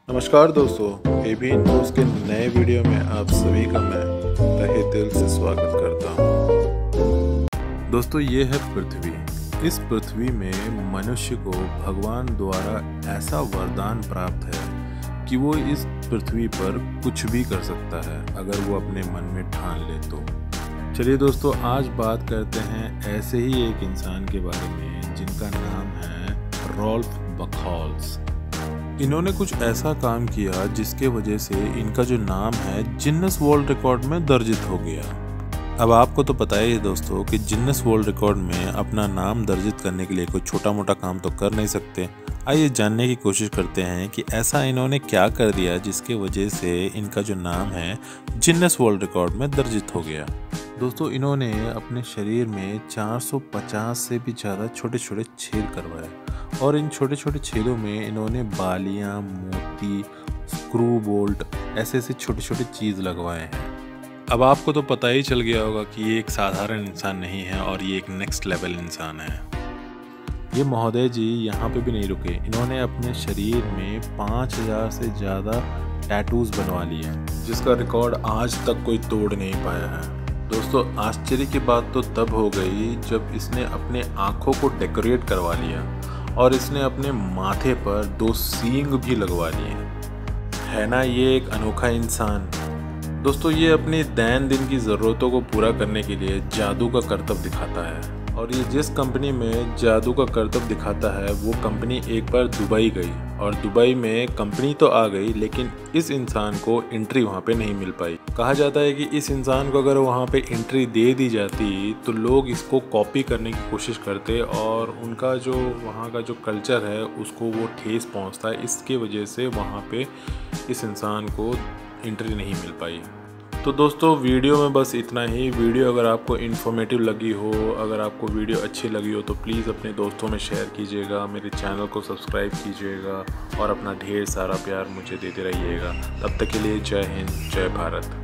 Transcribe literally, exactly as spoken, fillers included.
नमस्कार दोस्तों, AB news के नए वीडियो में आप सभी का मैं तहे दिल से स्वागत करता हूं। दोस्तों, ये है पृथ्वी। इस पृथ्वी में मनुष्य को भगवान द्वारा ऐसा वरदान प्राप्त है कि वो इस पृथ्वी पर कुछ भी कर सकता है अगर वो अपने मन में ठान ले तो। चलिए दोस्तों, आज बात करते हैं ऐसे ही एक इंसान के बारे में जिनका नाम है रॉल्फ बकॉल्स। इन्होंने कुछ ऐसा काम किया जिसके वजह से इनका जो नाम है गिनीज वर्ल्ड रिकॉर्ड में दर्जित हो गया। अब आपको तो पता ही है दोस्तों कि गिनीज वर्ल्ड रिकॉर्ड में अपना नाम दर्जित करने के लिए कोई छोटा मोटा काम तो कर नहीं सकते। आइए जानने की कोशिश करते हैं कि ऐसा इन्होंने क्या कर दिया जिसके वजह से इनका जो नाम है गिनीज वर्ल्ड रिकॉर्ड में दर्जित हो गया। दोस्तों, इन्होंने अपने शरीर में चार सौ पचास से भी ज़्यादा छोटे छोटे छेद करवाए और इन छोटे छोटे छेदों में इन्होंने बालियां, मोती, स्क्रू बोल्ट ऐसे ऐसे छोटे छोटे चीज़ लगवाए हैं। अब आपको तो पता ही चल गया होगा कि ये एक साधारण इंसान नहीं है और ये एक नेक्स्ट लेवल इंसान है। ये महोदय जी यहाँ पे भी नहीं रुके, इन्होंने अपने शरीर में पाँच हज़ार से ज़्यादा टैटूज़ बनवा लिए हैं जिसका रिकॉर्ड आज तक कोई तोड़ नहीं पाया है। दोस्तों, आश्चर्य की बात तो तब हो गई जब इसने अपने आँखों को डेकोरेट करवा लिया और इसने अपने माथे पर दो सींग भी लगवा लिए। है ना ये एक अनोखा इंसान। दोस्तों, ये अपनी दैनंदिन की ज़रूरतों को पूरा करने के लिए जादू का करतब दिखाता है और ये जिस कंपनी में जादू का करतब दिखाता है वो कंपनी एक बार दुबई गई और दुबई में कंपनी तो आ गई लेकिन इस इंसान को एंट्री वहाँ पे नहीं मिल पाई। कहा जाता है कि इस इंसान को अगर वहाँ पे एंट्री दे दी जाती तो लोग इसको कॉपी करने की कोशिश करते और उनका जो वहाँ का जो कल्चर है उसको वो ठेस पहुँचता है। इसके वजह से वहाँ पे इस इंसान को एंट्री नहीं मिल पाई। तो दोस्तों, वीडियो में बस इतना ही। वीडियो अगर आपको इन्फॉर्मेटिव लगी हो, अगर आपको वीडियो अच्छी लगी हो तो प्लीज़ अपने दोस्तों में शेयर कीजिएगा, मेरे चैनल को सब्सक्राइब कीजिएगा और अपना ढेर सारा प्यार मुझे देते रहिएगा। तब तक के लिए जय हिंद, जय भारत।